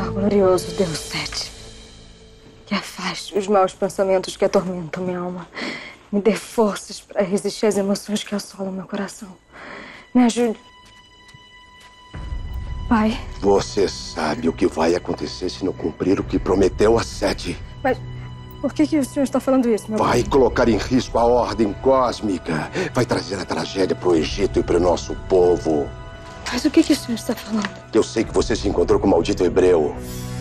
Glorioso Deus Sete, que afaste os maus pensamentos que atormentam minha alma. Me dê forças para resistir às emoções que assolam meu coração. Me ajude. Pai. Você sabe o que vai acontecer se não cumprir o que prometeu a Sete. Mas por que o senhor está falando isso, meu pai? Vai colocar em risco a ordem cósmica. Vai trazer a tragédia para o Egito e para o nosso povo. Mas o que o senhor está falando? Eu sei que você se encontrou com o maldito hebreu.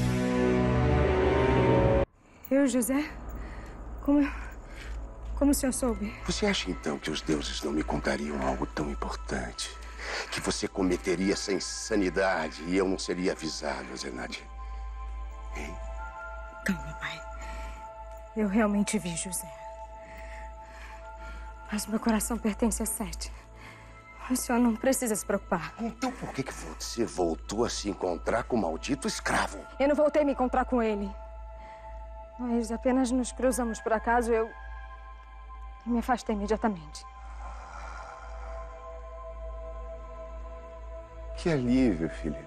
Eu, José? Como o senhor soube? Você acha então que os deuses não me contariam algo tão importante? Que você cometeria essa insanidade e eu não seria avisado, Zenate? Hein? Calma, pai. Eu realmente vi José. Mas meu coração pertence a Sete. O senhor não precisa se preocupar. Então por que você voltou a se encontrar com o maldito escravo? Eu não voltei a me encontrar com ele. Nós apenas nos cruzamos por acaso. Eu me afastei imediatamente. Que alívio, filha.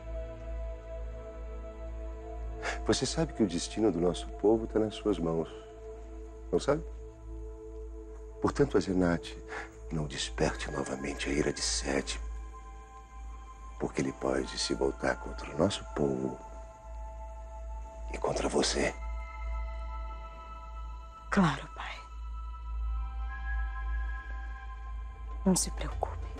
Você sabe que o destino do nosso povo está nas suas mãos. Não sabe? Portanto, Azenate, não desperte novamente a ira de Sete, porque ele pode se voltar contra o nosso povo e contra você. Claro, pai. Não se preocupe.